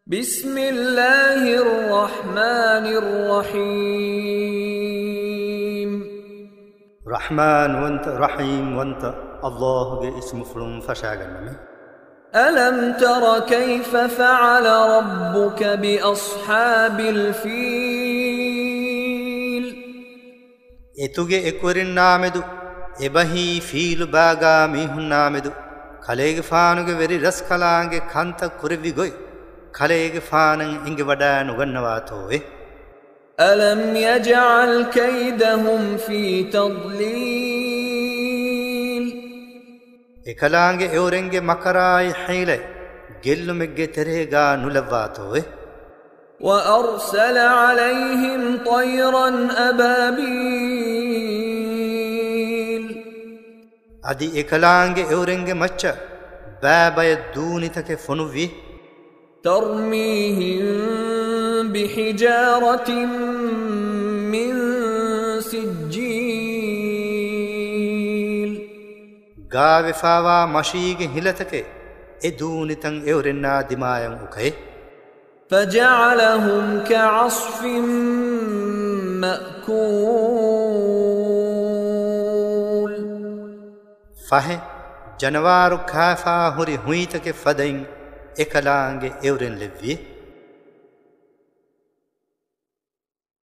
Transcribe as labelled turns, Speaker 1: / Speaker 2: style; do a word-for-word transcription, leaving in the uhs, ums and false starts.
Speaker 1: بسم الله الرحمن الرحيم.
Speaker 2: رحمن وانت رحيم وانت الله اسم فلم فشاغنمي.
Speaker 1: ألم تر كيف فعل ربك بأصحاب الفيل؟
Speaker 2: اتوغي اكورين نامدو ابهي فيل باغا ميهن نامدو خليغ فانوغي وري رسكلانغي كانتا كوريوي گوي خليغ فانن انگي ودا نغنواتوي.
Speaker 1: ألم يجعل كيدهم في تضليل؟
Speaker 2: ekalaange eorenge makarai haile gellumegge terega nulawatowe.
Speaker 1: وأرسل عليهم طيرا أبابيل.
Speaker 2: adi ekalaange eorenge macha baabaya duunitake fonuvi
Speaker 1: ترميهم بحجارة من سجيل.
Speaker 2: gaave fawa mashige hilatake e duunitan eorenna dimayan ukai.
Speaker 1: فجعلهم كعصف مأكول.
Speaker 2: fahe janawaru khafa huri huitake fadain ekalaange eoren levvi